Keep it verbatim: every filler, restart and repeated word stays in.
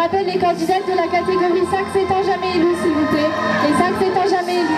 rappelle les candidates de la catégorie sax étant jamais élus, s'il vous plaît. Les sax étant jamais élus.